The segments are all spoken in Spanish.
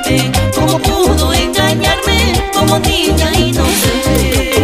mente. ¿Cómo pudo engañarme como niña inocente?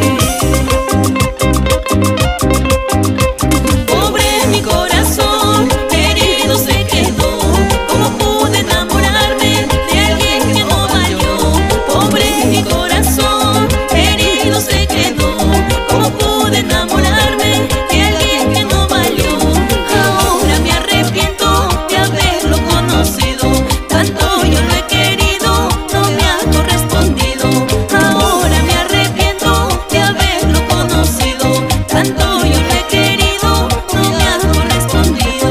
Pobre mi corazón, herido se quedó. ¿Cómo pude enamorarme de alguien que no valió? Pobre mi corazón, herido se quedó. ¿Cómo pude enamorarme de alguien que no valió? Ahora me arrepiento de haberlo conocido. Tanto yo lo he querido, no me ha correspondido. Ahora me arrepiento de haberlo conocido. Tanto yo lo he querido, no me ha correspondido.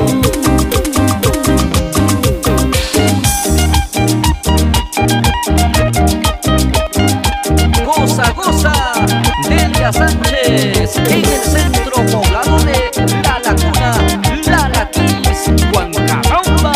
Goza, goza, Delia Sánchez, en el centro poblado de La Laguna, La Laquis, Huancabamba.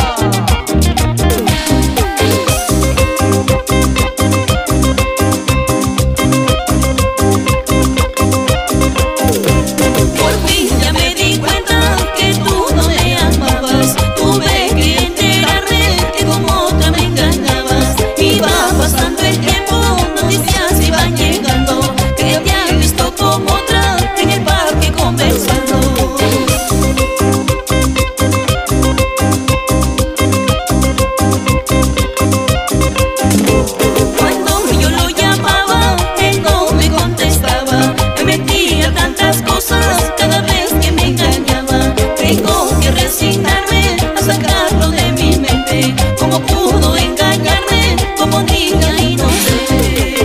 Por fin ya me di cuenta que tú no me amabas. Tuve que enterarme que con otra me engañabas. Iba pasando el tiempo, noticias iban llegando, que te han visto con otra en el parque conversando. Cuando yo lo llamaba, él no me contestaba. Me metía tantas cosas cada vez que me engañaba. Tengo que resignarme a sacarlo de mi mente. ¿Cómo pudo engañarme como niña inocente?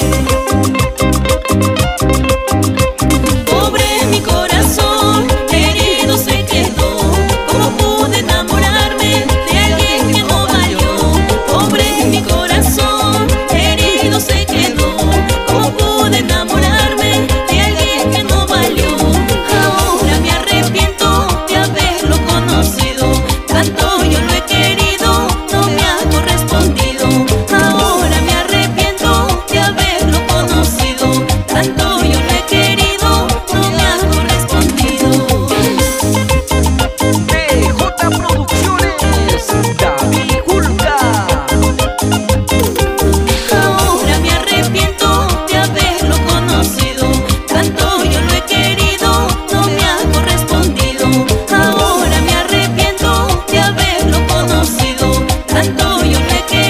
Pobre mi corazón, herido se quedó. ¿Cómo pude enamorarme de alguien que no valió? Pobre mi corazón, herido se quedó. ¿Cómo pude enamorarme de alguien que no valió? Ahora me arrepiento de haberlo conocido. Tanto yo lo he querido, no me ha correspondido. Ahora me arrepiento de haberlo conocido. Tanto yo lo he querido, no me ha correspondido. Pobre mi corazón, herido se quedó. ¿Cómo pude enamorarme de alguien que no valió? Pobre mi corazón, herido se quedó. ¿Cómo pude enamorarme de alguien que no valió? Ahora me arrepiento de haberlo conocido. Tanto yo lo he querido, no me ha correspondido. Ahora me arrepiento de haberlo conocido. Tanto yo lo he querido, no me ha correspondido. DJ Producciones, David Julca. Ahora me arrepiento de haberlo conocido. Tanto yo lo he querido, no me ha correspondido. Ahora me arrepiento de haberlo conocido. Tanto yo lo he querido.